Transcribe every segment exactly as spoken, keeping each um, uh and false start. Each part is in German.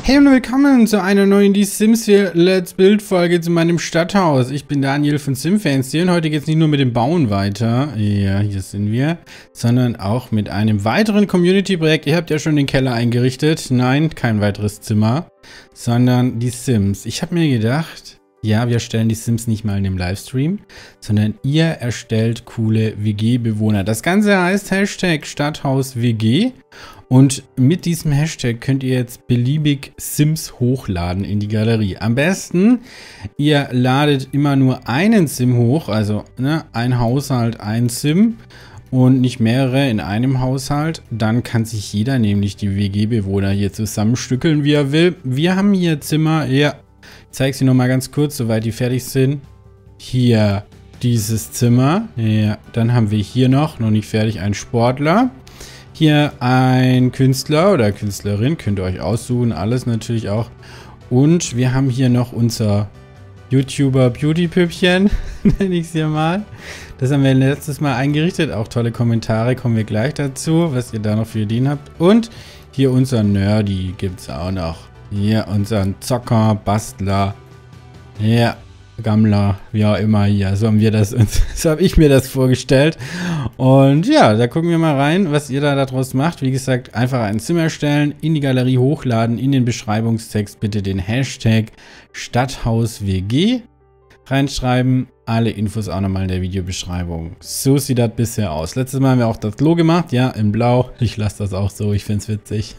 Hey und willkommen zu einer neuen Die Sims vier Let's Build Folge zu meinem Stadthaus. Ich bin Daniel von SimFancy und heute geht es nicht nur mit dem Bauen weiter, ja, hier sind wir, sondern auch mit einem weiteren Community-Projekt. Ihr habt ja schon den Keller eingerichtet. Nein, kein weiteres Zimmer, sondern die Sims. Ich habe mir gedacht, ja, wir stellen die Sims nicht mal in dem Livestream, sondern ihr erstellt coole W G-Bewohner. Das Ganze heißt Hashtag StadthausWG. Und mit diesem Hashtag könnt ihr jetzt beliebig Sims hochladen in die Galerie. Am besten, ihr ladet immer nur einen Sim hoch, also ne, ein Haushalt, ein Sim und nicht mehrere in einem Haushalt. Dann kann sich jeder nämlich die W G-Bewohner hier zusammenstückeln, wie er will. Wir haben hier Zimmer, ja, ich zeige sie nochmal ganz kurz, soweit die fertig sind. Hier dieses Zimmer, ja, dann haben wir hier noch, noch nicht fertig, einen Sportler. Hier ein Künstler oder Künstlerin, könnt ihr euch aussuchen, alles natürlich auch. Und wir haben hier noch unser YouTuber-Beauty-Püppchen, nenne ich es hier mal. Das haben wir letztes Mal eingerichtet, auch tolle Kommentare, kommen wir gleich dazu, was ihr da noch für Ideen habt. Und hier unser Nerdy gibt es auch noch. Hier unseren Zocker, Bastler, ja, Gammler, wie auch immer hier. So haben wir das, so habe ich mir das vorgestellt. Und ja, da gucken wir mal rein, was ihr da daraus macht. Wie gesagt, einfach ein Zimmer erstellen, in die Galerie hochladen, in den Beschreibungstext bitte den Hashtag StadthausWG reinschreiben. Alle Infos auch nochmal in der Videobeschreibung. So sieht das bisher aus. Letztes Mal haben wir auch das Klo gemacht, ja, in Blau. Ich lasse das auch so, ich finde es witzig.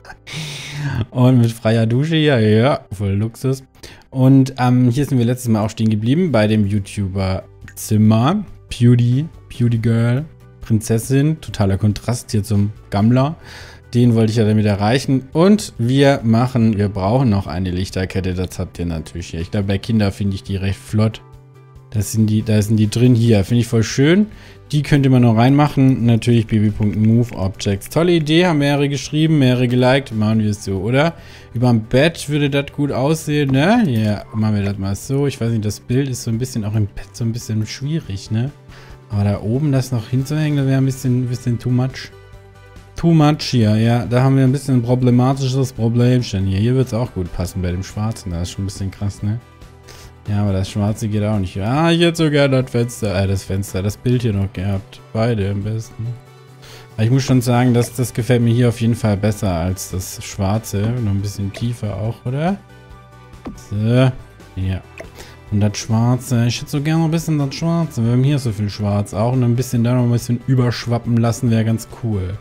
Und mit freier Dusche, ja, ja, voll Luxus. Und ähm, hier sind wir letztes Mal auch stehen geblieben bei dem YouTuber-Zimmer. Beauty, Beauty Girl, Prinzessin. Totaler Kontrast hier zum Gammler. Den wollte ich ja damit erreichen. Und wir machen, wir brauchen noch eine Lichterkette. Das habt ihr natürlich hier. Ich glaube, bei Kindern finde ich die recht flott. Das sind die, da sind die drin hier. Finde ich voll schön. Die könnt ihr mal noch reinmachen. Natürlich bb.moveobjects. Tolle Idee, haben mehrere geschrieben, mehrere geliked. Machen wir es so, oder? Über dem Bett würde das gut aussehen, ne? Ja, machen wir das mal so. Ich weiß nicht, das Bild ist so ein bisschen auch im Bett so ein bisschen schwierig, ne? Aber da oben das noch hinzuhängen, das wäre ein bisschen, ein bisschen too much. Too much hier, ja. Da haben wir ein bisschen ein problematisches Problemchen hier. Hier wird es auch gut passen bei dem Schwarzen. Das ist schon ein bisschen krass, ne? Ja, aber das Schwarze geht auch nicht. Ah, ich hätte so gerne das Fenster, äh, das Fenster, das Bild hier noch gehabt. Beide am besten. Aber ich muss schon sagen, dass das gefällt mir hier auf jeden Fall besser als das Schwarze. Noch ein bisschen tiefer auch, oder? So, ja. Und das Schwarze, ich hätte so gerne noch ein bisschen das Schwarze. Wir haben hier so viel Schwarz auch. Und ein bisschen da noch ein bisschen überschwappen lassen, wäre ganz cool.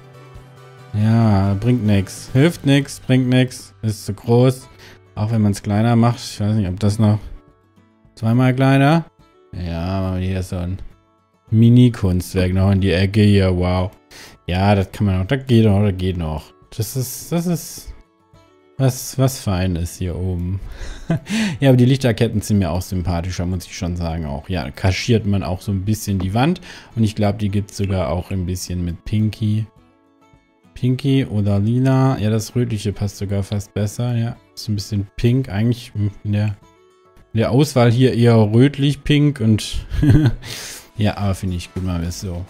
Ja, bringt nichts. Hilft nichts, bringt nichts. Ist zu groß. Auch wenn man es kleiner macht. Ich weiß nicht, ob das noch... Zweimal kleiner. Ja, machen wir hier so ein Mini-Kunstwerk noch in die Ecke hier. Wow. Ja, das kann man noch. Das geht noch, das geht noch. Das ist, das ist was, was Feines hier oben. Ja, aber die Lichterketten sind mir auch sympathischer, muss ich schon sagen. Auch, ja, kaschiert man auch so ein bisschen die Wand. Und ich glaube, die gibt es sogar auch ein bisschen mit Pinky. Pinky oder Lila. Ja, das Rötliche passt sogar fast besser. Ja, so ein bisschen pink. Eigentlich in der... In der Auswahl hier eher rötlich, pink und ja, aber finde ich gut, mal wir es so.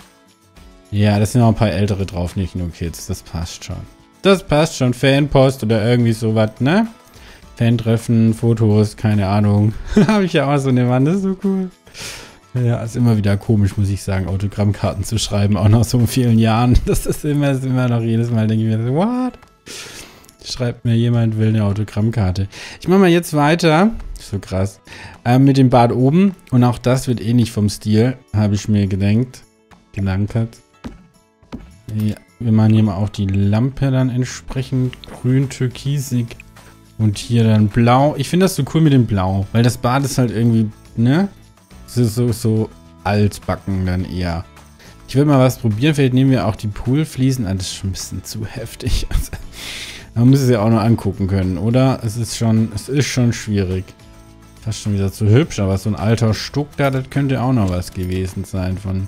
Ja, das sind auch ein paar ältere drauf, nicht nur Kids. Das passt schon. Das passt schon. Fanpost oder irgendwie sowas, ne? Fantreffen, Fotos, keine Ahnung. Habe ich ja auch so eine Wand, das ist so cool. Ja, ist immer wieder komisch, muss ich sagen, Autogrammkarten zu schreiben, auch nach so vielen Jahren. Das ist immer, ist immer noch jedes Mal, denke ich mir so, what? Schreibt mir jemand, will eine Autogrammkarte. Ich mache mal jetzt weiter. So krass. Ähm, mit dem Bad oben. Und auch das wird ähnlich vom Stil. Habe ich mir gedenkt. Gelankert. Ja, wir machen hier mal auch die Lampe dann entsprechend grün, türkisig. Und hier dann blau. Ich finde das so cool mit dem Blau. Weil das Bad ist halt irgendwie, ne? So, so, so altbacken dann eher. Ich will mal was probieren. Vielleicht nehmen wir auch die Poolfliesen. Ah, das ist schon ein bisschen zu heftig. Also, man muss es ja auch noch angucken können, oder? Es ist schon, es ist schon schwierig. Fast schon wieder zu hübsch, aber so ein alter Stuck da, das könnte auch noch was gewesen sein von...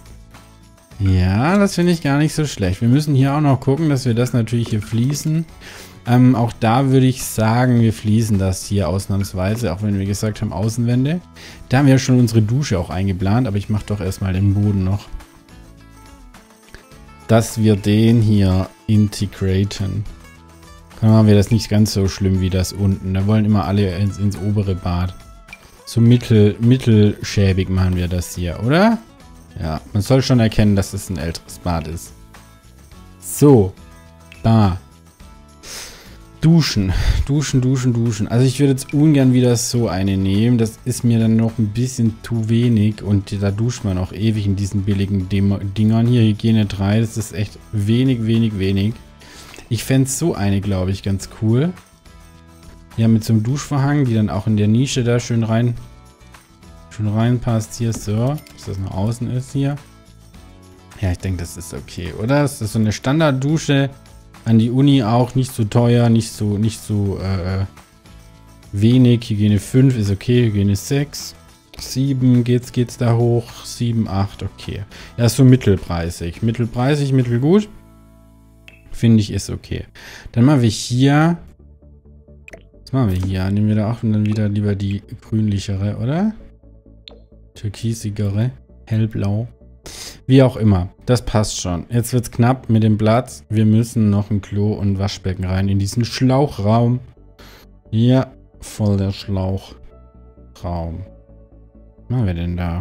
Ja, das finde ich gar nicht so schlecht. Wir müssen hier auch noch gucken, dass wir das natürlich hier fließen. Ähm, auch da würde ich sagen, wir fließen das hier ausnahmsweise, auch wenn wir gesagt haben, Außenwände. Da haben wir ja schon unsere Dusche auch eingeplant, aber ich mache doch erstmal den Boden noch. Dass wir den hier integraten. Dann machen wir das nicht ganz so schlimm wie das unten. Da wollen immer alle ins, ins obere Bad. So mittel, mittelschäbig machen wir das hier, oder? Ja, man soll schon erkennen, dass es ein älteres Bad ist. So. Da. Duschen. Duschen, duschen, duschen. Also ich würde jetzt ungern wieder so eine nehmen. Das ist mir dann noch ein bisschen zu wenig. Und da duscht man auch ewig in diesen billigen Dingern. Hier, Hygiene drei. Das ist echt wenig, wenig, wenig. Ich fände so eine, glaube ich, ganz cool. Ja, mit so einem Duschvorhang, die dann auch in der Nische da schön rein schön reinpasst. Hier so, dass das nach außen ist hier. Ja, ich denke, das ist okay, oder? Das ist so eine Standarddusche an die Uni auch. Nicht so teuer, nicht so, nicht so äh, wenig. Hygiene fünf ist okay, Hygiene sechs. sieben geht's, geht's da hoch. sieben, acht, okay. Ja, ist so mittelpreisig. Mittelpreisig, mittelgut. Finde ich, ist okay. Dann machen wir hier. Was machen wir hier? Nehmen wir da auch dann wieder lieber die grünlichere, oder? Türkisigere. Hellblau. Wie auch immer. Das passt schon. Jetzt wird es knapp mit dem Platz. Wir müssen noch ein Klo und Waschbecken rein in diesen Schlauchraum. Ja, voll der Schlauchraum. Was machen wir denn da?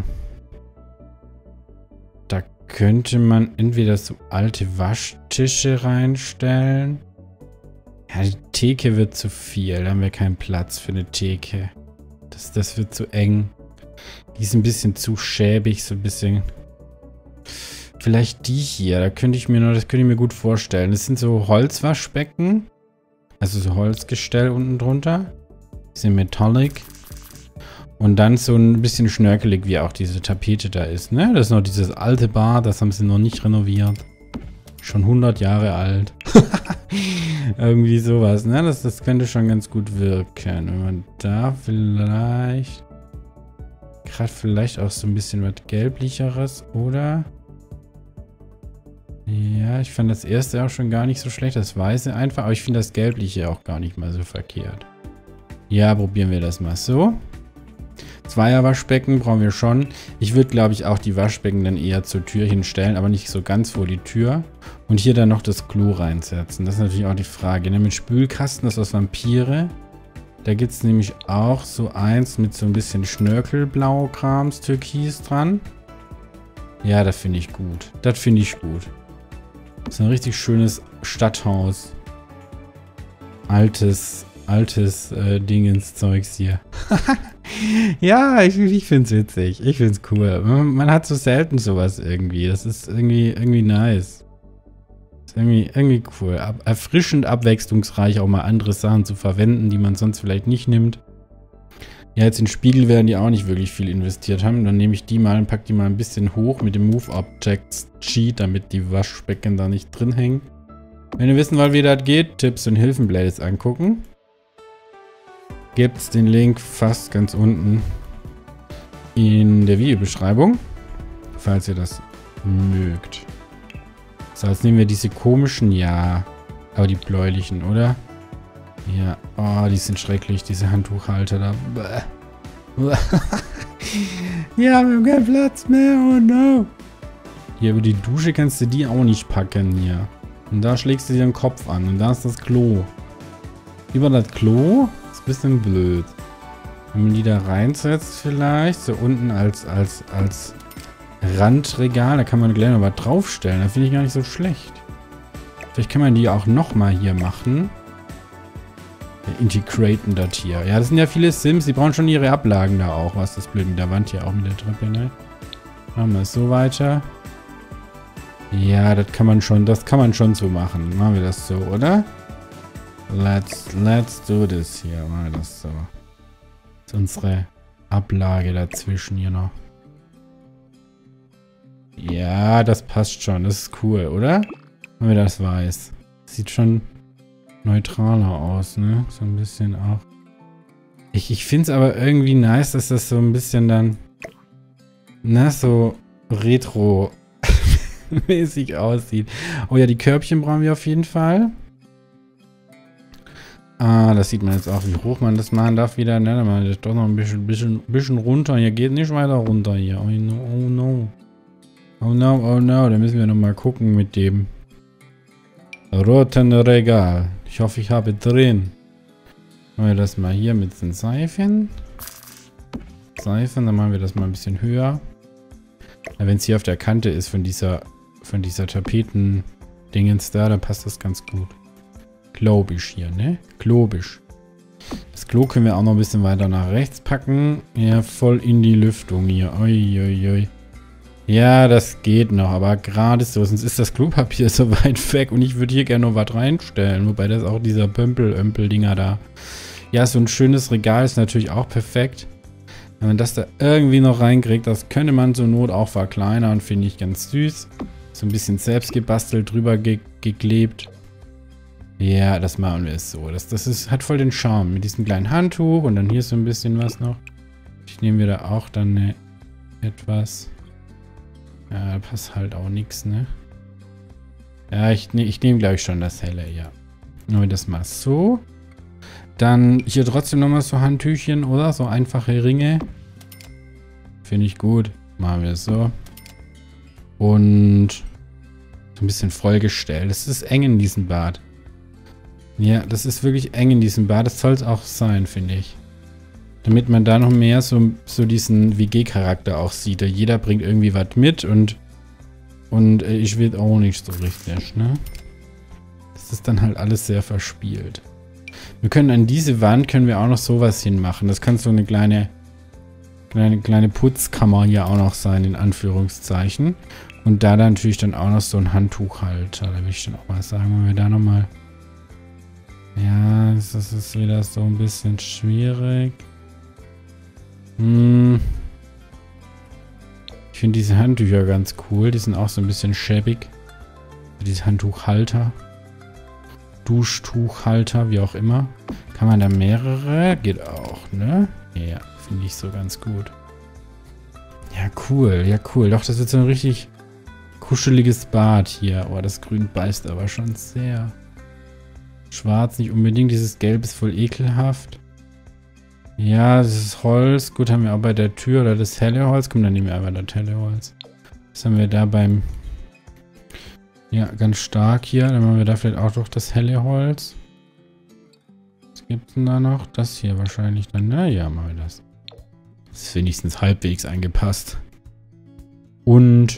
Da könnte man entweder so alte Waschtische reinstellen. Ja, die Theke wird zu viel. Da haben wir keinen Platz für eine Theke. Das, das wird zu eng. Die ist ein bisschen zu schäbig, so ein bisschen. Vielleicht die hier. Da könnte ich mir noch, das könnte ich mir gut vorstellen. Das sind so Holzwaschbecken. Also so Holzgestell unten drunter. Bisschen metallic. Und dann so ein bisschen schnörkelig, wie auch diese Tapete da ist, ne? Das ist noch dieses alte Bad, das haben sie noch nicht renoviert. Schon hundert Jahre alt. Irgendwie sowas, ne? Das, das könnte schon ganz gut wirken. Wenn man da vielleicht... Gerade vielleicht auch so ein bisschen was Gelblicheres, oder? Ja, ich fand das erste auch schon gar nicht so schlecht. Das Weiße einfach, aber ich finde das Gelbliche auch gar nicht mal so verkehrt. Ja, probieren wir das mal so. Zweier-Waschbecken brauchen wir schon. Ich würde, glaube ich, auch die Waschbecken dann eher zur Tür hinstellen, aber nicht so ganz vor die Tür. Und hier dann noch das Klo reinsetzen. Das ist natürlich auch die Frage. Ne? Mit Spülkasten, das ist was Vampire. Da gibt es nämlich auch so eins mit so ein bisschen Schnörkelblau-Krams, Türkis dran. Ja, das finde ich gut. Das finde ich gut. Das ist ein richtig schönes Stadthaus. Altes, altes äh, Dingenszeugs hier. Ja, ich, ich finde es witzig. Ich finde es cool. Man, man hat so selten sowas irgendwie. Das ist irgendwie, irgendwie nice. Das ist irgendwie, irgendwie cool. Ab, erfrischend, abwechslungsreich, auch mal andere Sachen zu verwenden, die man sonst vielleicht nicht nimmt. Ja, jetzt in Spiegel werden die auch nicht wirklich viel investiert haben. Dann nehme ich die mal und packe die mal ein bisschen hoch mit dem Move Objects Cheat, damit die Waschbecken da nicht drin hängen. Wenn ihr wissen wollt, wie das geht, Tipps und Hilfen Playlist angucken. Gibt es den Link fast ganz unten in der Videobeschreibung, falls ihr das mögt. So, jetzt nehmen wir diese komischen, ja, aber die bläulichen, oder? Ja, oh, die sind schrecklich, diese Handtuchhalter da. Ja, wir haben keinen Platz mehr, oh no. Hier über die Dusche kannst du die auch nicht packen hier. Und da schlägst du dir den Kopf an und da ist das Klo. Über das Klo ist ein bisschen blöd. Wenn man die da reinsetzt vielleicht, so unten als, als, als Randregal, da kann man gleich noch was draufstellen. Das finde ich gar nicht so schlecht. Vielleicht kann man die auch nochmal hier machen. Integraten das hier. Ja, das sind ja viele Sims, die brauchen schon ihre Ablagen da auch. Was ist das blöd mit der Wand hier auch mit der Treppe, ne? Machen wir es so weiter. Ja, das kann man schon, das kann man schon so machen. Machen wir das so, oder? Let's, let's do this hier. Machen wir das so. Das ist unsere Ablage dazwischen hier noch. Ja, das passt schon. Das ist cool, oder? Machen wir das weiß. Sieht schon neutraler aus, ne? So ein bisschen auch. Ich, ich finde es aber irgendwie nice, dass das so ein bisschen dann, na, so retro-mäßig aussieht. Oh ja, die Körbchen brauchen wir auf jeden Fall. Ah, das sieht man jetzt auch, wie hoch man das machen darf wieder, ne? Dann machen wir das doch noch ein bisschen, bisschen, bisschen runter. Hier geht nicht weiter runter hier. Oh no, oh no. Oh no, oh no. Da müssen wir nochmal gucken mit dem roten Regal. Ich hoffe, ich habe drin. Machen wir das mal hier mit den Seifen. Seifen, dann machen wir das mal ein bisschen höher. Wenn es hier auf der Kante ist von dieser, von dieser Tapeten-Dingens da, dann passt das ganz gut. Globisch hier, ne? Globisch. Das Klo können wir auch noch ein bisschen weiter nach rechts packen. Ja, voll in die Lüftung hier. Ui, ui, ui. Ja, das geht noch, aber gerade so, sonst ist das Klopapier so weit weg und ich würde hier gerne noch was reinstellen, wobei das auch dieser Pömpel-Ömpel-Dinger da. Ja, so ein schönes Regal ist natürlich auch perfekt. Wenn man das da irgendwie noch reinkriegt, das könnte man zur Not auch verkleinern, finde ich ganz süß. So ein bisschen selbst gebastelt, drüber ge geklebt. Ja, das machen wir es so. Das, das ist, hat voll den Charme mit diesem kleinen Handtuch und dann hier so ein bisschen was noch. Ich nehme mir da auch dann eine, etwas... Ja, da passt halt auch nichts, ne? Ja, ich, ne, ich nehme, glaube ich, schon das helle, ja. Nehmen wir das mal so. Dann hier trotzdem nochmal so Handtüchchen, oder? So einfache Ringe. Finde ich gut. Machen wir es so. Und so ein bisschen vollgestellt. Es ist eng in diesem Bad. Ja, das ist wirklich eng in diesem Bad. Das soll es auch sein, finde ich. Damit man da noch mehr so, so diesen W G-Charakter auch sieht. Jeder bringt irgendwie was mit und, und äh, ich will auch nicht so richtig, ne? Das ist dann halt alles sehr verspielt. Wir können an diese Wand können wir auch noch sowas hinmachen. Das kann so eine kleine, kleine, kleine Putzkammer hier auch noch sein, in Anführungszeichen. Und da dann natürlich dann auch noch so ein Handtuchhalter. Da will ich dann auch mal sagen, wenn wir da nochmal... Ja, das ist wieder so ein bisschen schwierig. Hm. Ich finde diese Handtücher ganz cool. Die sind auch so ein bisschen schäbig. Diese Handtuchhalter. Duschtuchhalter, wie auch immer. Kann man da mehrere? Geht auch, ne? Ja, finde ich so ganz gut. Ja, cool. Ja, cool. Doch, das wird so ein richtig kuscheliges Bad hier. Oh, das Grün beißt aber schon sehr. Schwarz nicht unbedingt. Dieses Gelb ist voll ekelhaft. Ja, das ist Holz. Gut, haben wir auch bei der Tür oder das helle Holz. Komm, dann nehmen wir einfach das helle Holz. Was haben wir da beim... Ja, ganz stark hier. Dann machen wir da vielleicht auch doch das helle Holz. Was gibt es denn da noch? Das hier wahrscheinlich dann. Naja, machen wir das. Das ist wenigstens halbwegs eingepasst. Und...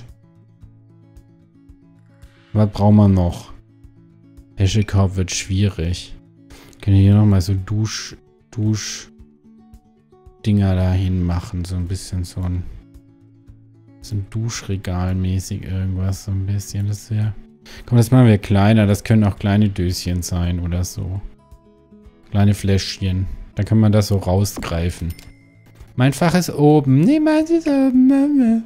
Was brauchen wir noch? Wäschekorb wird schwierig. Können wir hier nochmal so Dusch... Dusch... Dinger dahin machen. So ein bisschen so ein... So ein Duschregal mäßig irgendwas. So ein bisschen. Das wäre... Komm, das machen wir kleiner. Das können auch kleine Döschen sein oder so. Kleine Fläschchen. Da kann man das so rausgreifen. Mein Fach ist oben. Nee, meins ist oben. Mama.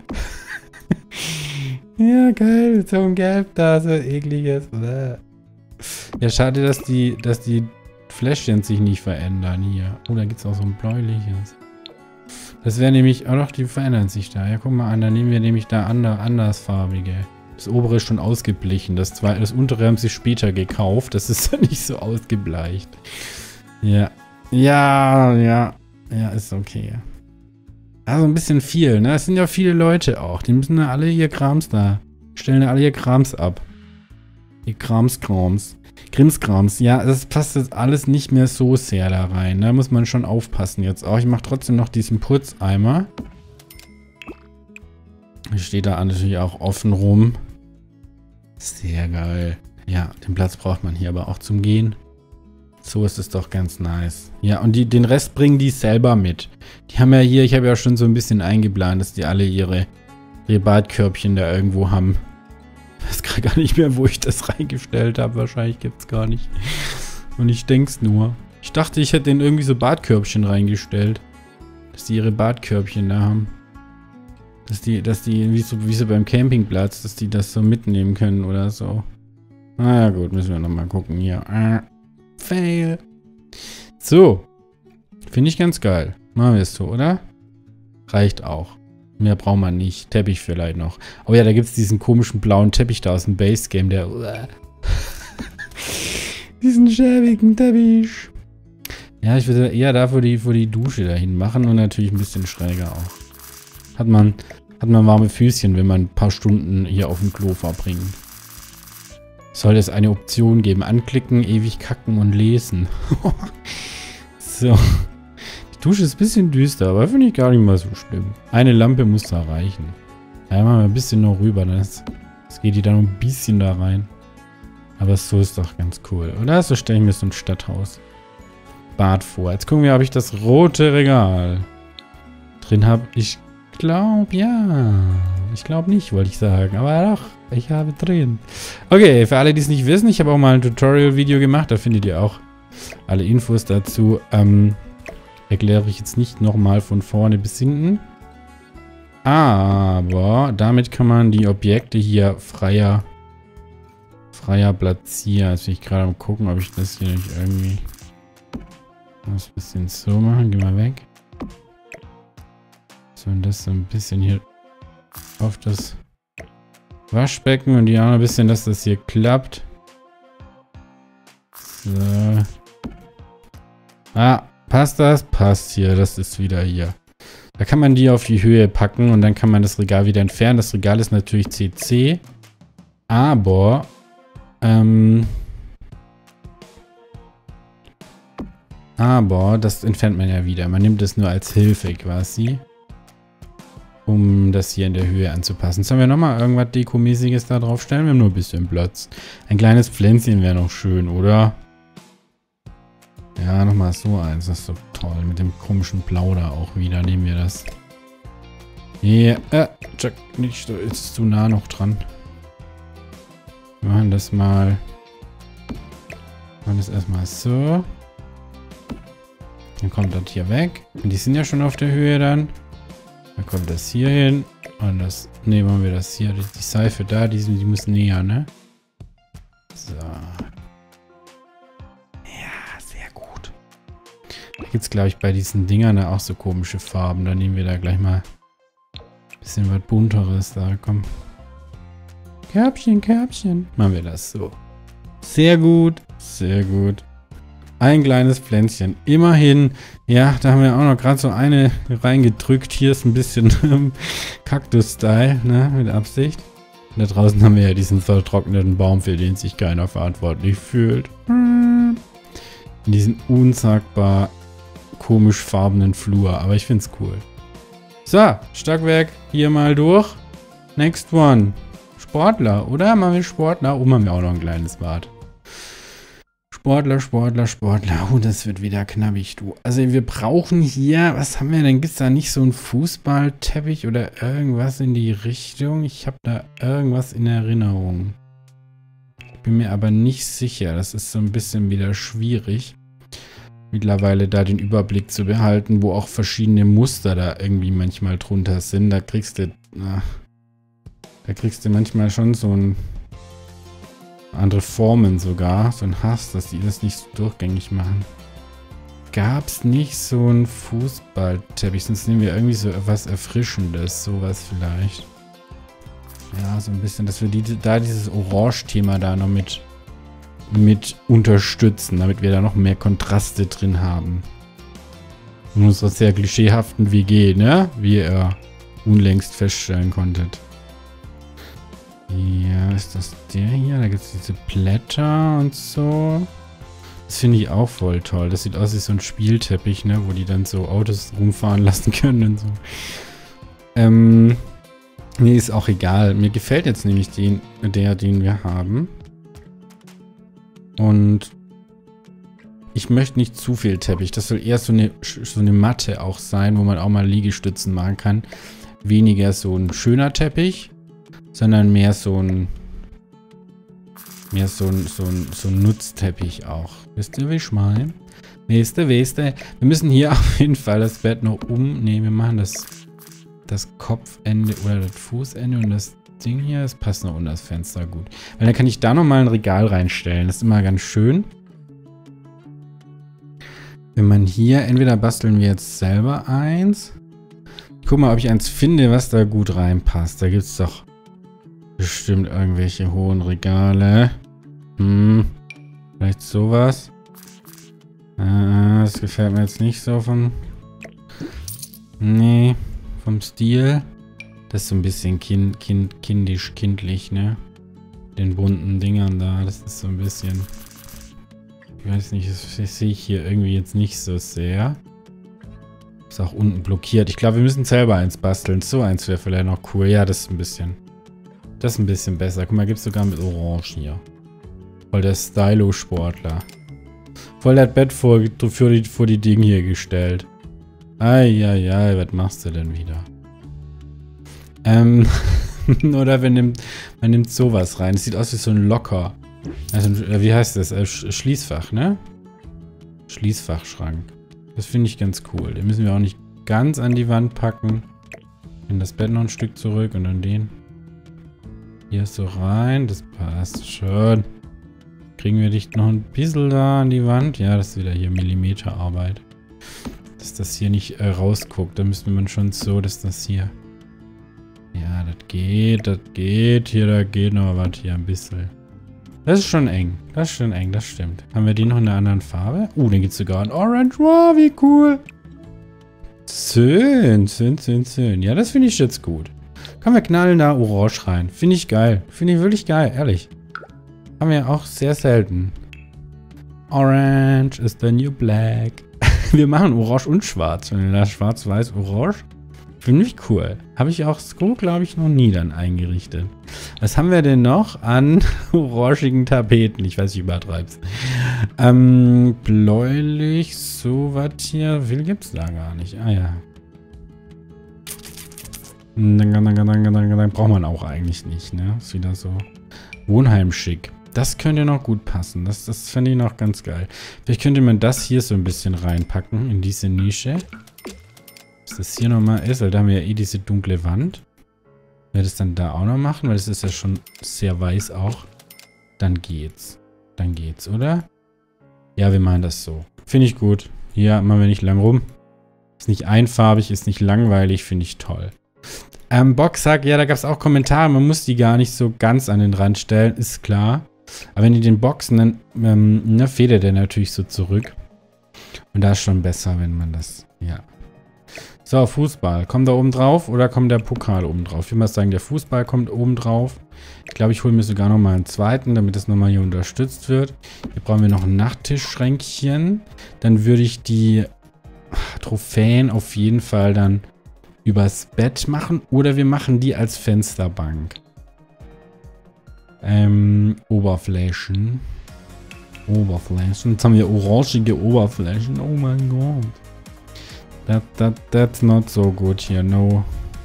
Ja, geil. So ein Gelb da. So ekliges. Ja, schade, dass die, dass die Fläschchen sich nicht verändern hier. Oh, da gibt es auch so ein bläuliches. Das wäre nämlich... Oh doch, die verändern sich da. Ja, guck mal an. Da nehmen wir nämlich da ander, andersfarbige. Das obere ist schon ausgeblichen. Das, zwei, das untere haben sie später gekauft. Das ist nicht so ausgebleicht. Ja. Ja, ja. Ja, ist okay. Also ein bisschen viel, ne? Es sind ja viele Leute auch. Die müssen ja alle ihr Krams da. Stellen ja alle ihr Krams ab. Ihr Kramskrams. Krimskrams. Ja, das passt jetzt alles nicht mehr so sehr da rein. Da muss man schon aufpassen jetzt auch. Ich mache trotzdem noch diesen Putzeimer. Steht da natürlich auch offen rum. Sehr geil. Ja, den Platz braucht man hier aber auch zum Gehen. So ist es doch ganz nice. Ja, und die, den Rest bringen die selber mit. Die haben ja hier, ich habe ja schon so ein bisschen eingeplant, dass die alle ihre, ihre Badkörbchen da irgendwo haben. Ich weiß gerade gar nicht mehr, wo ich das reingestellt habe. Wahrscheinlich gibt es gar nicht. Und ich denke es nur. Ich dachte, ich hätte denen irgendwie so Badkörbchen reingestellt. Dass die ihre Badkörbchen da haben. Dass die, dass die, wie so, wie so beim Campingplatz, dass die das so mitnehmen können oder so. Na ja, gut, müssen wir nochmal gucken hier. Ah, fail. So. Finde ich ganz geil. Machen wir es so, oder? Reicht auch. Mehr braucht man nicht. Teppich vielleicht noch. Oh ja, da gibt es diesen komischen blauen Teppich da aus dem Base-Game, der... diesen schäbigen Teppich. Ja, ich würde eher da, wo die, wo die Dusche dahin machen und natürlich ein bisschen schräger auch. Hat man, hat man warme Füßchen, wenn man ein paar Stunden hier auf dem Klo verbringt. Soll es eine Option geben? Anklicken, ewig kacken und lesen. So. Die Dusche ist ein bisschen düster, aber finde ich gar nicht mal so schlimm. Eine Lampe muss da reichen. Ja, machen wir ein bisschen noch rüber. Das, das geht die dann ein bisschen da rein. Aber so ist doch ganz cool. Oder? So stelle ich mir so ein Stadthaus. Bad vor. Jetzt gucken wir, ob ich das rote Regal drin habe. Ich glaube, ja. Ich glaube nicht, wollte ich sagen. Aber doch, ich habe drin. Okay, für alle, die es nicht wissen, ich habe auch mal ein Tutorial-Video gemacht. Da findet ihr auch alle Infos dazu. Ähm, erkläre ich jetzt nicht nochmal von vorne bis hinten. Aber damit kann man die Objekte hier freier, freier platzieren. Jetzt bin ich gerade am gucken, ob ich das hier nicht irgendwie... Das ein bisschen so machen. Geh mal weg. So, und das so ein bisschen hier auf das Waschbecken und die auch noch ein bisschen, dass das hier klappt. So. Ah, passt das? Passt hier. Das ist wieder hier. Da kann man die auf die Höhe packen und dann kann man das Regal wieder entfernen. Das Regal ist natürlich C C. Aber, ähm... Aber das entfernt man ja wieder. Man nimmt es nur als Hilfe quasi. Um das hier in der Höhe anzupassen. Sollen wir nochmal irgendwas Dekomäßiges da drauf stellen? Wir haben nur ein bisschen Platz. Ein kleines Pflänzchen wäre noch schön, oder? Ja, nochmal so eins. Das ist so toll. Mit dem komischen Blau da auch wieder. Nehmen wir das. Ja, äh, check. Nicht, da ist es zu nah noch dran. Wir machen das mal. Wir machen das erstmal so. Dann kommt das hier weg. Und die sind ja schon auf der Höhe dann. Dann kommt das hier hin. Und das nehmen wir das hier. Die Seife da, die, die muss näher, ne? So. Ja, sehr gut. Da gibt es, glaube ich, bei diesen Dingern da auch so komische Farben. Dann nehmen wir da gleich mal ein bisschen was Bunteres da. Komm. Körbchen, Körbchen. Machen wir das so. Sehr gut. Sehr gut. Ein kleines Pflänzchen. Immerhin. Ja, da haben wir auch noch gerade so eine reingedrückt. Hier ist ein bisschen Kaktus-Style, ne? Mit Absicht. Und da draußen haben wir ja diesen vertrockneten Baum, für den sich keiner verantwortlich fühlt. In diesen unsagbar komisch farbenen Flur. Aber ich finde es cool. So, Stockwerk hier mal durch. Next one. Sportler, oder? Machen wir Sportler. Oben haben wir auch noch ein kleines Bad. Sportler, Sportler, Sportler. Oh, das wird wieder knabbig, du. Also wir brauchen hier, was haben wir denn? Gibt es da nicht so einen Fußballteppich oder irgendwas in die Richtung? Ich habe da irgendwas in Erinnerung. Ich bin mir aber nicht sicher. Das ist so ein bisschen wieder schwierig, mittlerweile da den Überblick zu behalten, wo auch verschiedene Muster da irgendwie manchmal drunter sind. Da kriegst du, na, da kriegst du manchmal schon so ein andere Formen sogar. So ein Hass, dass die das nicht so durchgängig machen. Gab es nicht so einen Fußballteppich? Sonst nehmen wir irgendwie so etwas Erfrischendes. Sowas vielleicht. Ja, so ein bisschen, dass wir die, da dieses Orange-Thema da noch mit, mit unterstützen. Damit wir da noch mehr Kontraste drin haben. In unserer sehr klischeehaften W G, ne? Wie ihr unlängst feststellen konntet. Ja, ist das der hier? Da gibt es diese Blätter und so. Das finde ich auch voll toll. Das sieht aus wie so ein Spielteppich, ne? Wo die dann so Autos rumfahren lassen können und so. Ähm, mir ist auch egal. Mir gefällt jetzt nämlich den, der, den wir haben. Und ich möchte nicht zu viel Teppich. Das soll eher so eine, so eine Matte auch sein, wo man auch mal Liegestützen machen kann. Weniger so ein schöner Teppich, sondern mehr so ein mehr so ein, so ein, so ein Nutzteppich auch. Wisst ihr, wie ich meine? Weißt du, weißt du? Wir müssen hier auf jeden Fall das Bett noch um... Ne, wir machen das, das Kopfende oder das Fußende und das Ding hier. Das passt noch unter das Fenster gut. Weil dann kann ich da nochmal ein Regal reinstellen. Das ist immer ganz schön. Wenn man hier... Entweder basteln wir jetzt selber eins. Ich guck mal, ob ich eins finde, was da gut reinpasst. Da gibt es doch bestimmt irgendwelche hohen Regale. Hm. Vielleicht sowas. Äh, das gefällt mir jetzt nicht so vom... Nee. Vom Stil. Das ist so ein bisschen kind, kind, kindisch, kindlich, ne? den bunten Dingern da. Das ist so ein bisschen... Ich weiß nicht, das, das sehe ich hier irgendwie jetzt nicht so sehr. Ist auch unten blockiert. Ich glaube, wir müssen selber eins basteln. So eins wäre vielleicht noch cool. Ja, das ist ein bisschen... Das ist ein bisschen besser. Guck mal, gibt es sogar mit Orange hier. Voll der Stylo-Sportler. Voll das Bett vor, für die, vor die Dinge hier gestellt. Eieiei, was machst du denn wieder? Ähm, oder man nimmt, man nimmt sowas rein. Es sieht aus wie so ein Locker. Also, wie heißt das? Äh, Schließfach, ne? Schließfachschrank. Das finde ich ganz cool. Den müssen wir auch nicht ganz an die Wand packen. In das Bett noch ein Stück zurück und dann den. Hier so rein. Das passt schon. Kriegen wir dich noch ein bisschen da an die Wand? Ja, das ist wieder hier Millimeterarbeit. Dass das hier nicht äh, rausguckt. Da müsste man schon so, dass das hier... Ja, das geht, das geht. Hier, da geht noch was hier ein bisschen. Das ist schon eng. Das ist schon eng, das stimmt. Haben wir den noch in einer anderen Farbe? Uh, den gibt es sogar in Orange. Wow, wie cool. Schön, schön, schön, schön. Ja, das finde ich jetzt gut. Komm, wir knallen da Orange rein. Finde ich geil. Finde ich wirklich geil, ehrlich. Haben wir auch sehr selten. Orange is the new black. Wir machen Orange und Schwarz. Wenn wir da Schwarz, Weiß, Orange. Finde ich cool. Habe ich auch so, glaube ich, noch nie dann eingerichtet. Was haben wir denn noch an orangigen Tapeten? Ich weiß, ich übertreib's. Ähm, bläulich, sowas hier. Viel gibt's da gar nicht. Ah ja. Dann, dann, dann, dann, dann, dann braucht man auch eigentlich nicht, ne? Ist wieder so Wohnheimschick. Das könnte noch gut passen. Das, das fände ich noch ganz geil. Vielleicht könnte man das hier so ein bisschen reinpacken in diese Nische. Was das hier nochmal ist, weil da haben wir ja eh diese dunkle Wand. Wenn wir das dann da auch noch machen, weil das ist ja schon sehr weiß auch. Dann geht's. Dann geht's, oder? Ja, wir machen das so. Finde ich gut. Hier machen wir nicht lang rum. Ist nicht einfarbig, ist nicht langweilig, finde ich toll. Ähm, Box sagt, ja, da gab es auch Kommentare, man muss die gar nicht so ganz an den Rand stellen, ist klar. Aber wenn die den boxen, dann ähm, ne, federt der natürlich so zurück. Und da ist schon besser, wenn man das, ja. So, Fußball. Kommt da oben drauf oder kommt der Pokal oben drauf? Ich würde mal sagen, der Fußball kommt oben drauf. Ich glaube, ich hole mir sogar nochmal einen zweiten, damit das nochmal hier unterstützt wird. Hier brauchen wir noch ein Nachttischschränkchen. Dann würde ich die Trophäen auf jeden Fall dann übers Bett machen. Oder wir machen die als Fensterbank. Ähm, Oberflächen. Oberflächen. Jetzt haben wir orangige Oberflächen. Oh mein Gott. That, that, that's not so good here, no.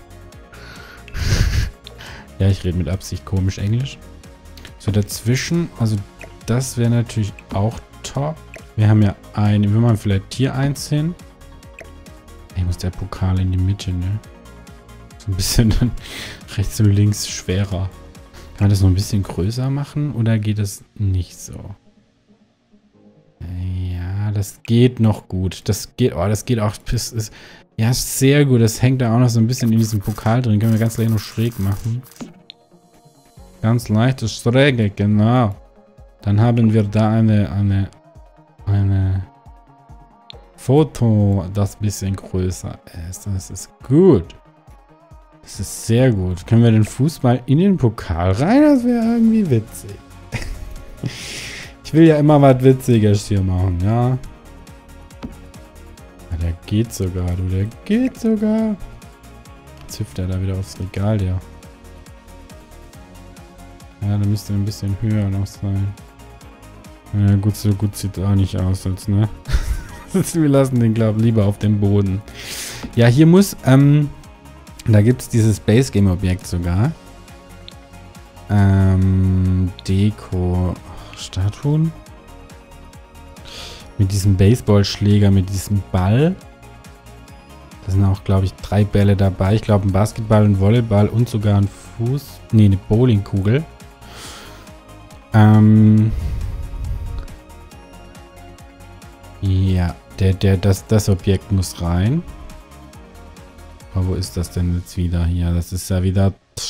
Ja, ich rede mit Absicht komisch Englisch. So, dazwischen, also das wäre natürlich auch top. Wir haben ja eine, wir machen vielleicht hier eins hin. Ey, muss der Pokal in die Mitte, ne? So ein bisschen dann rechts und links schwerer. Kann man das noch ein bisschen größer machen oder geht das nicht so? Ja, das geht noch gut. Das geht, oh, das geht auch. Das ist, ja, sehr gut. Das hängt da auch noch so ein bisschen in diesem Pokal drin. Können wir ganz leicht noch schräg machen. Ganz leichte Schräge, genau. Dann haben wir da eine, eine, eine Foto, das ein bisschen größer ist. Das ist gut. Das ist sehr gut. Können wir den Fußball in den Pokal rein? Das wäre irgendwie witzig. Ich will ja immer was Witziges hier machen, ja. Ja, der geht sogar, du, der geht sogar. Jetzt hüpft er da wieder aufs Regal, der. Ja, da müsste ein bisschen höher noch sein. Ja, gut, so gut sieht auch nicht aus, als, ne? Wir lassen den, glaube ich, lieber auf dem Boden. Ja, hier muss, ähm, da gibt es dieses Base Game Objekt sogar. Ähm, Deko. Statuen. Mit diesem Baseballschläger, mit diesem Ball. Da sind auch, glaube ich, drei Bälle dabei. Ich glaube, ein Basketball, ein Volleyball und sogar ein Fuß. Nee, eine Bowlingkugel. Ähm. Ja, der, der, das, das Objekt muss rein. Aber wo ist das denn jetzt wieder hier? Das ist ja wieder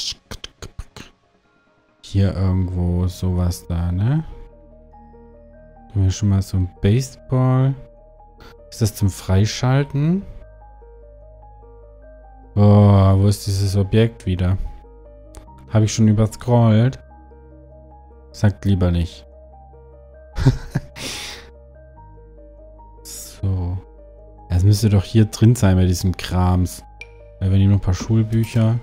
hier irgendwo sowas da, ne? Haben wir schon mal so ein Baseball. Ist das zum Freischalten? Boah, wo ist dieses Objekt wieder? Habe ich schon überscrollt? Sagt lieber nicht. So. Es müsste doch hier drin sein bei diesem Krams. Weil wir nehmen noch ein paar Schulbücher.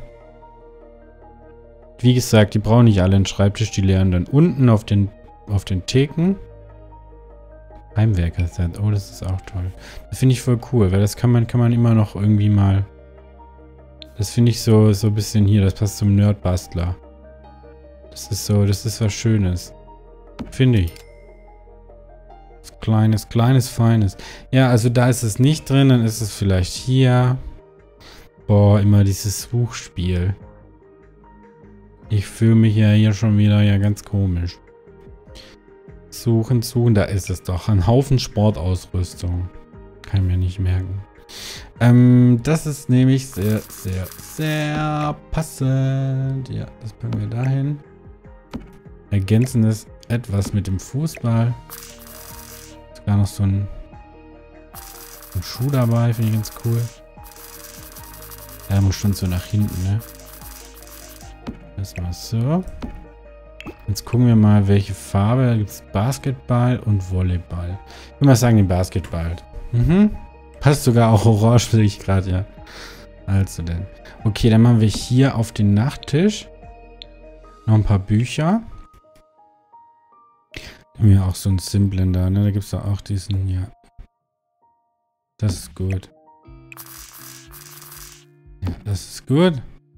Wie gesagt, die brauchen nicht alle einen Schreibtisch. Die lernen dann unten auf den, auf den Theken. Heimwerker-Set. Oh, das ist auch toll. Das finde ich voll cool, weil das kann man, kann man immer noch irgendwie mal... Das finde ich so, so ein bisschen hier. Das passt zum Nerdbastler. Das ist so, das ist was Schönes. Finde ich. Das kleines, kleines, feines. Ja, also da ist es nicht drin. Dann ist es vielleicht hier. Boah, immer dieses Suchspiel. Ich fühle mich ja hier schon wieder ja ganz komisch. Suchen, suchen, da ist es doch. Ein Haufen Sportausrüstung. Kann ich mir nicht merken. Ähm, das ist nämlich sehr, sehr, sehr passend. Ja, das packen wir dahin. Ergänzen es etwas mit dem Fußball. Ist gar noch so ein, ein Schuh dabei, finde ich ganz cool. Der muss schon so nach hinten, ne? Das mal so. Jetzt gucken wir mal, welche Farbe. Da gibt es Basketball und Volleyball. Ich würde mal sagen, den Basketball. Mhm. Passt sogar auch orange, sehe ich gerade, ja. Also denn. Okay, dann machen wir hier auf den Nachttisch noch ein paar Bücher. Haben wir auch so einen simplen da, ne? Da gibt es auch diesen, ja. Das ist gut. Ja, das ist gut.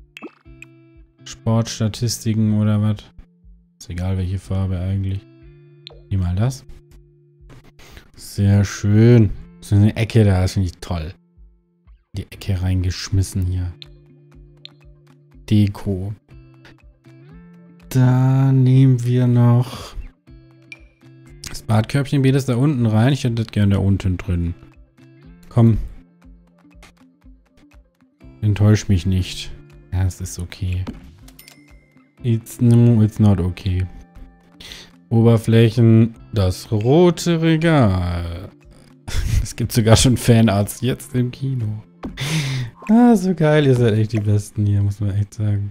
Sportstatistiken oder was. Ist egal, welche Farbe eigentlich. Nimm mal das. Sehr schön. So eine Ecke da, das finde ich toll. Die Ecke reingeschmissen hier. Deko. Da nehmen wir noch das Badkörbchen. Geht das da unten rein? Ich hätte das gerne da unten drin. Komm. Enttäusch mich nicht. Ja, es ist okay. It's no, it's not okay. Oberflächen, das rote Regal. Es gibt sogar schon Fanarts jetzt im Kino. Ah, so geil. Ihr seid echt die Besten hier, muss man echt sagen.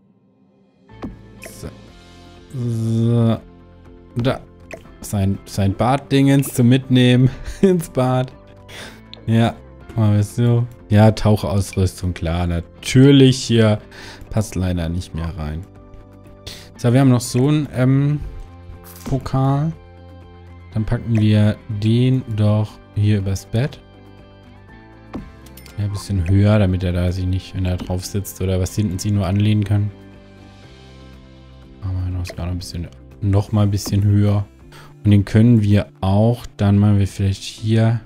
So. So. Da. Sein, sein Baddingens zum Mitnehmen ins Bad. Ja, machen wir es so. Ja, Tauchausrüstung, klar. Natürlich hier. Passt leider nicht mehr rein. So, wir haben noch so einen ähm, Pokal. Dann packen wir den doch hier übers Bett. Ja, ein bisschen höher, damit er da sich nicht, wenn er drauf sitzt oder was hinten sich nur anlehnen kann. Machen wir noch sogar noch ein bisschen, noch mal ein bisschen höher. Und den können wir auch, dann machen wir vielleicht hier.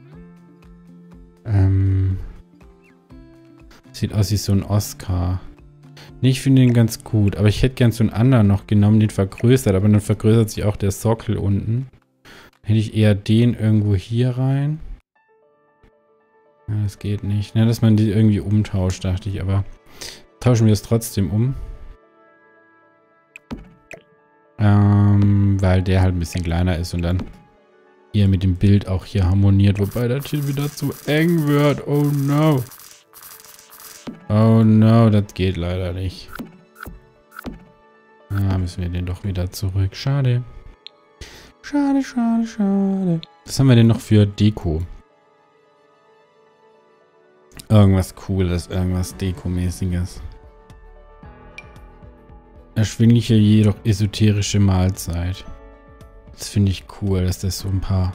Ähm, sieht aus wie so ein Oscar. Nee, ich finde den ganz gut, aber ich hätte gern so einen anderen noch genommen, den vergrößert, aber dann vergrößert sich auch der Sockel unten. Hätte ich eher den irgendwo hier rein. Ja, das geht nicht. Ja, dass man die irgendwie umtauscht, dachte ich, aber tauschen wir es trotzdem um. Ähm, weil der halt ein bisschen kleiner ist und dann eher mit dem Bild auch hier harmoniert, wobei das hier wieder zu eng wird. Oh no. Oh no, das geht leider nicht. Ah, müssen wir den doch wieder zurück. Schade. Schade, schade, schade. Was haben wir denn noch für Deko? Irgendwas Cooles, irgendwas Dekomäßiges. Erschwingliche, jedoch esoterische Mahlzeit. Das finde ich cool, dass das so ein paar...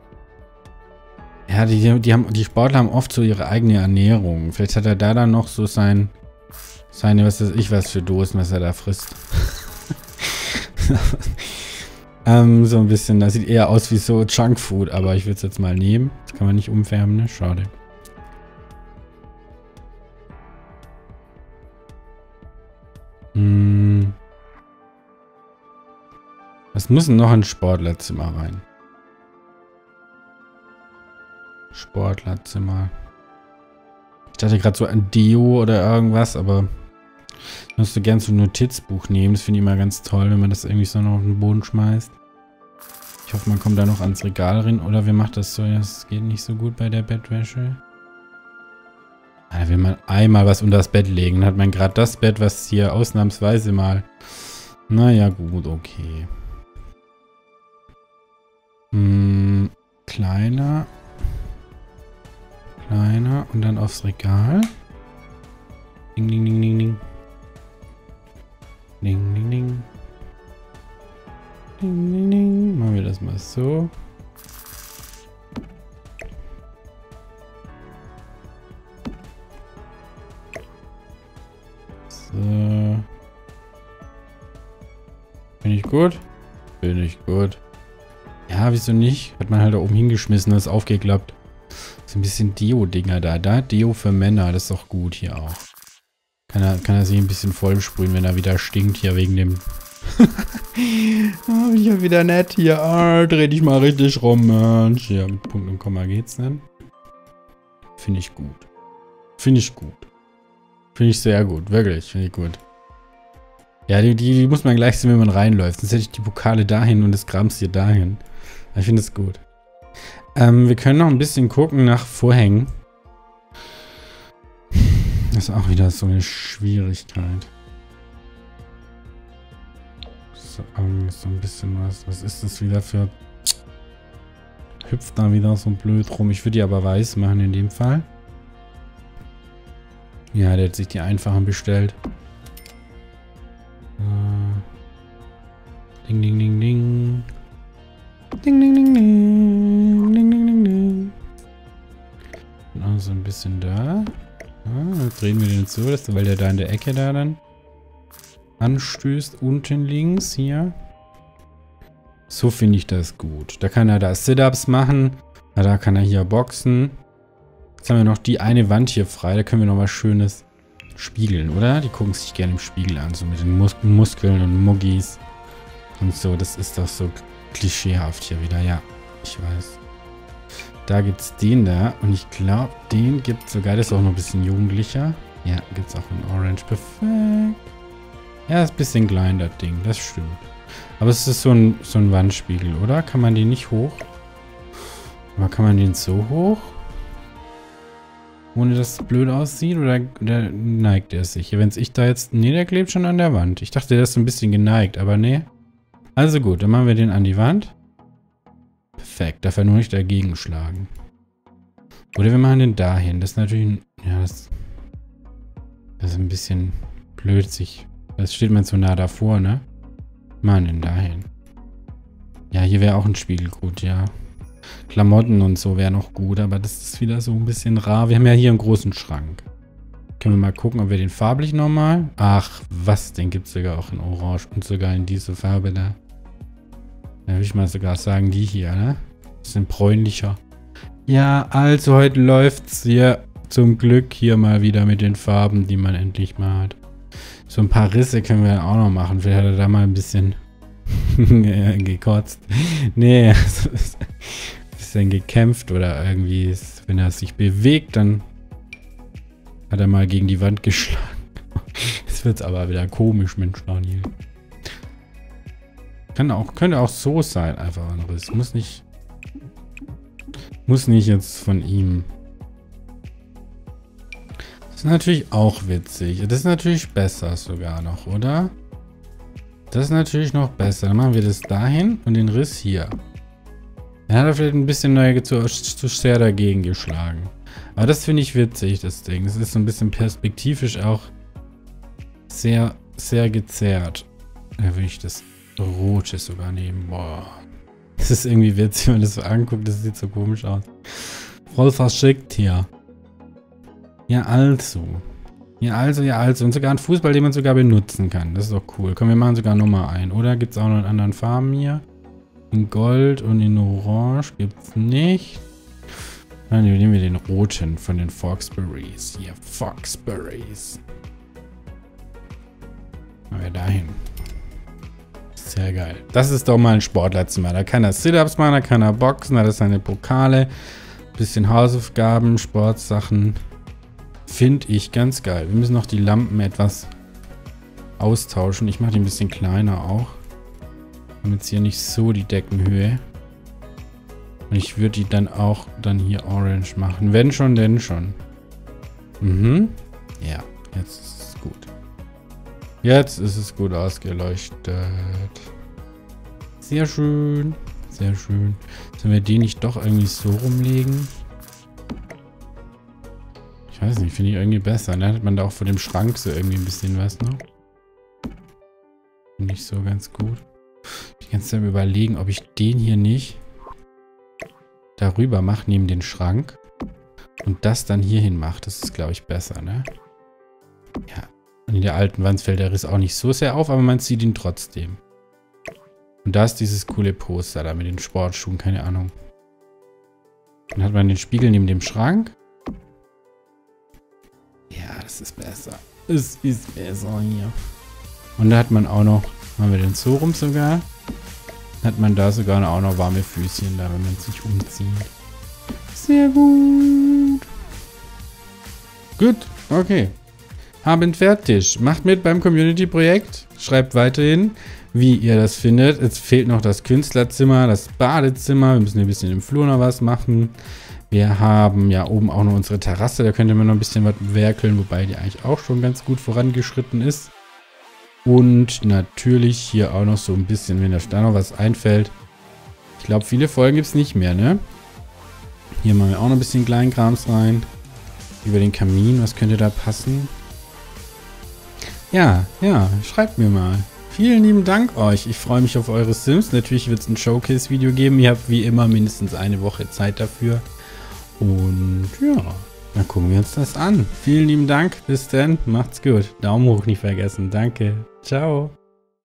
Ja, die, die, haben, die Sportler haben oft so ihre eigene Ernährung. Vielleicht hat er da dann noch so sein... Seine, was weiß ich, was für Dosen, was er da frisst. ähm, so ein bisschen, das sieht eher aus wie so Junkfood, aber ich würde es jetzt mal nehmen. Das kann man nicht umfärben, ne? Schade. Hm. Was muss denn noch ein Sportlerzimmer rein? Sportlerzimmer. Ich dachte gerade so ein Deo oder irgendwas, aber ich müsste gern so ein Notizbuch nehmen. Das finde ich immer ganz toll, wenn man das irgendwie so noch auf den Boden schmeißt. Ich hoffe, man kommt da noch ans Regal rein. Oder wir machen das so, ja, es geht nicht so gut bei der Bettwäsche. Da will man einmal was unter das Bett legen. Dann hat man gerade das Bett, was hier ausnahmsweise mal Naja, gut, okay. Hm, kleiner. Kleiner und dann aufs Regal. Ding, ding, ding, ding, ding. Ding, ding, ding. Ding, ding, ding. Machen wir das mal so. So. Bin ich gut? Bin ich gut. Ja, wieso nicht? Hat man halt da oben hingeschmissen, das ist aufgeklappt. So ein bisschen Deo-Dinger da. Da Deo für Männer, das ist doch gut hier auch. Kann er, kann er sich ein bisschen vollsprühen, wenn er wieder stinkt hier wegen dem... oh, ich hab wieder nett hier. Ah, dreh dich mal richtig rum, Mensch. Ja, mit Punkt und Komma geht's dann. Finde ich gut. Finde ich gut. Finde ich sehr gut. Wirklich, finde ich gut. Ja, die, die, die muss man gleich sehen, wenn man reinläuft. Sonst hätte ich die Pokale dahin und das Grams hier dahin. Ich finde es gut. Ähm, wir können noch ein bisschen gucken nach Vorhängen. Das ist auch wieder so eine Schwierigkeit. So, so ein bisschen was. Was ist das wieder für... Hüpft da wieder so blöd rum. Ich würde die aber weiß machen in dem Fall. Ja, der hat sich die einfachen bestellt. Äh. Ding, ding, ding, ding. Ding, ding, ding, ding. Ding, ding, ding, ding. Noch so ein bisschen da. Ah, dann drehen wir den so, dass, weil der da in der Ecke da dann anstößt. Unten links hier. So finde ich das gut. Da kann er da Sit-Ups machen. Ja, da kann er hier boxen. Jetzt haben wir noch die eine Wand hier frei. Da können wir noch was Schönes spiegeln, oder? Die gucken sich gerne im Spiegel an. So mit den Mus Muskeln und Muggis. Und so. Das ist doch so klischeehaft hier wieder. Ja, ich weiß. Da gibt es den da. Und ich glaube, den gibt es sogar. Das ist auch noch ein bisschen jugendlicher. Ja, gibt es auch in Orange. Perfekt. Ja, ist ein bisschen klein, das Ding. Das stimmt. Aber es ist so ein, so ein Wandspiegel, oder? Kann man den nicht hoch? Aber kann man den so hoch? Ohne dass es blöd aussieht? Oder, oder neigt er sich? Wenn ich da jetzt... Nee, der klebt schon an der Wand. Ich dachte, der ist so ein bisschen geneigt, aber nee. Also gut, dann machen wir den an die Wand. Perfekt, darf er nur nicht dagegen schlagen. Oder wir machen den dahin. Das ist natürlich ein... Ja, das... Das ist ein bisschen blöd sich... Das steht man so nah davor, ne? Machen den dahin. Ja, hier wäre auch ein Spiegel gut, ja. Klamotten und so wäre noch gut, aber das ist wieder so ein bisschen rar. Wir haben ja hier einen großen Schrank. Können wir mal gucken, ob wir den farblich nochmal... Ach, was? Den gibt es sogar auch in Orange und sogar in diese Farbe da. Da würde ich mal sogar sagen, die hier, ne? Bisschen bräunlicher. Ja, also heute läuft's hier zum Glück hier mal wieder mit den Farben, die man endlich mal hat. So ein paar Risse können wir auch noch machen. Vielleicht hat er da mal ein bisschen gekotzt. Nee, ein bisschen gekämpft oder irgendwie, ist, wenn er sich bewegt, dann hat er mal gegen die Wand geschlagen. Jetzt wird's aber wieder komisch, Mensch, Daniel. Kann auch, könnte auch so sein, einfach ein Riss. Muss nicht, muss nicht jetzt von ihm. Das ist natürlich auch witzig. Das ist natürlich besser sogar noch, oder? Das ist natürlich noch besser. Dann machen wir das dahin und den Riss hier. Dann hat er vielleicht ein bisschen neu zu, zu sehr dagegen geschlagen. Aber das finde ich witzig, das Ding. Das ist so ein bisschen perspektivisch auch sehr, sehr gezerrt. Da würde ich das Rote sogar nehmen. Boah. Das ist irgendwie witzig, wenn man das so anguckt. Das sieht so komisch aus. Voll verschickt hier. Ja, also. Ja, also, ja, also. Und sogar ein Fußball, den man sogar benutzen kann. Das ist doch cool. Komm, wir machen sogar Nummer ein. Oder gibt es auch noch in anderen Farben hier? In Gold und in Orange gibt es nicht. Dann nehmen wir den roten von den Foxberries. Hier, Foxberries. Machen wir dahin. Sehr geil. Das ist doch mal ein Sportlerzimmer. Da kann er Sit-Ups machen, da kann er boxen, da hat er seine Pokale. Bisschen Hausaufgaben, Sportsachen. Finde ich ganz geil. Wir müssen noch die Lampen etwas austauschen. Ich mache die ein bisschen kleiner auch. Damit hier nicht so die Deckenhöhe. Und ich würde die dann auch dann hier orange machen. Wenn schon, denn schon. Mhm. Ja, jetzt ist es gut. Jetzt ist es gut ausgeleuchtet. Sehr schön. Sehr schön. Sollen wir den nicht doch irgendwie so rumlegen? Ich weiß nicht, finde ich irgendwie besser. Ne? Hat man da auch vor dem Schrank so irgendwie ein bisschen was noch? Finde ich so ganz gut. Ich kann jetzt überlegen, ob ich den hier nicht darüber mache, neben den Schrank. Und das dann hierhin mache. Das ist, glaube ich, besser, ne? Ja. Und in der alten Wand fällt der Riss auch nicht so sehr auf, aber man sieht ihn trotzdem. Und da ist dieses coole Poster da mit den Sportschuhen, keine Ahnung. Dann hat man den Spiegel neben dem Schrank. Ja, das ist besser. Es ist besser hier. Und da hat man auch noch, haben wir den so rum sogar, hat man da sogar auch noch warme Füßchen da, wenn man sich umzieht. Sehr gut. Gut, okay. Abend fertig. Macht mit beim Community-Projekt. Schreibt weiterhin, wie ihr das findet. Jetzt fehlt noch das Künstlerzimmer, das Badezimmer. Wir müssen ein bisschen im Flur noch was machen. Wir haben ja oben auch noch unsere Terrasse. Da könnte man noch ein bisschen was werkeln, wobei die eigentlich auch schon ganz gut vorangeschritten ist. Und natürlich hier auch noch so ein bisschen, wenn euch da noch was einfällt. Ich glaube, viele Folgen gibt es nicht mehr, ne? Hier machen wir auch noch ein bisschen Kleinkrams rein. Über den Kamin, was könnte da passen? Ja, ja, schreibt mir mal. Vielen lieben Dank euch. Ich freue mich auf eure Sims. Natürlich wird es ein Showcase-Video geben. Ihr habt wie immer mindestens eine Woche Zeit dafür. Und ja, dann gucken wir uns das an. Vielen lieben Dank. Bis dann. Macht's gut. Daumen hoch nicht vergessen. Danke. Ciao.